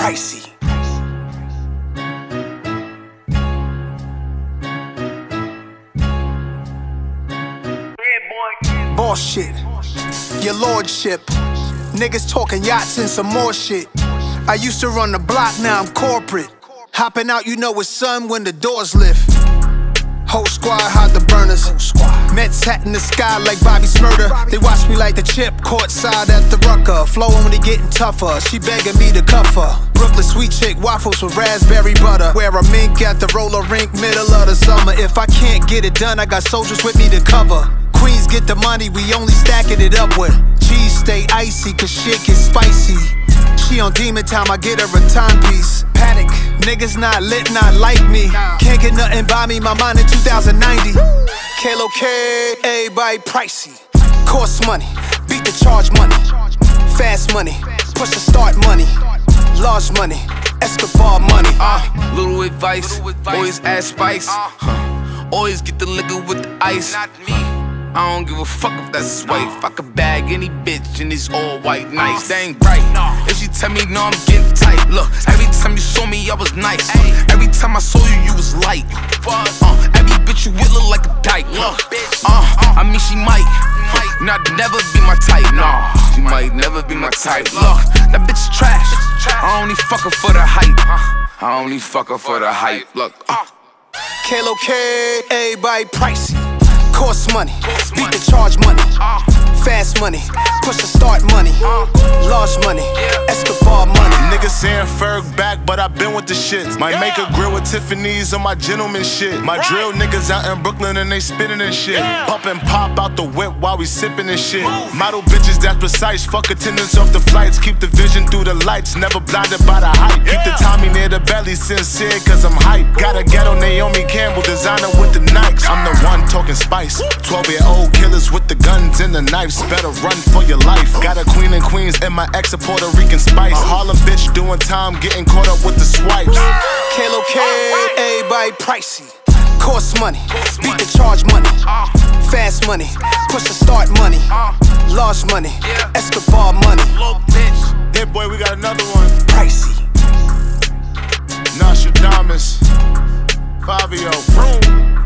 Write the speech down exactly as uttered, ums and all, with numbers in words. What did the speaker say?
Pricy. Boss shit, your lordship. Niggas talking yachts and some more shit. I used to run the block, now I'm corporate. Hopping out, you know it's sun when the doors lift. Whole squad hide the burners. Mets hat in the sky like Bobby Shmurda. They watch me like the chip, courtside at the Rucker. Flow only getting tougher, she begging me to cuff her. Brooklyn sweet chick, waffles with raspberry butter. Wear a mink at the roller rink, middle of the summer. If I can't get it done, I got soldiers with me to cover. Queens get the money, we only stacking it up with. Cheese stay icy, cause shit get spicy. She on demon time, I get her a timepiece. Patek, niggas not lit, not like me. Can't get nothing by me, my mind in two thousand ninety. Kalo K, everybody pricey. Course money, beat the charge money. Fast money, push the start money. Large money, Escobar money. Uh, little advice, always add spice. Huh. Always get the liquor with the ice. I don't give a fuck if that's his wife. I could bag any bitch and it's all white nice. They ain't right. If she tell me no, I'm getting tight. Look, every time you saw me, I was nice. Every time I saw you, you was light. Uh, every bitch you with look like a dyke. Look, uh, I mean she might not never be my type. Nah, she might never be my type. Look, that bitch is trash. I only fuck her for the hype. I only fuck her for the hype. Look, uh. Kalo K, everybody pricey. Course money, beat the charge money. Fast money, push the start money. Large money, Escobar money. Niggas saying Ferg back, but I been with the shits. Might make a grill with Tiffany's on my gentleman shit. My drill niggas out in Brooklyn and they spinning and shit. Pump and pop out the whip while we sipping and shit. Model bitches that's precise, fuck attendance off the flights. Keep the vision through the lights, never blinded by the hype. Keep the Tommy near the belly, sincere cause I'm hype. Got a ghetto Naomi Campbell designer with the Nikes. I'm the one talking spice. twelve year old killers with the guns and the knives. Better run for your life. Got a queen and queens and my ex a Puerto Rican spice. A Harlem bitch doing time, getting caught up with the swipes. Kalo K, everybody pricey. Course money, beat the charge money. Fast money, push the start money. Large money, Escobar money. Hey boy, we got another one. Pricy. Nostradamus, Fivio, vroom.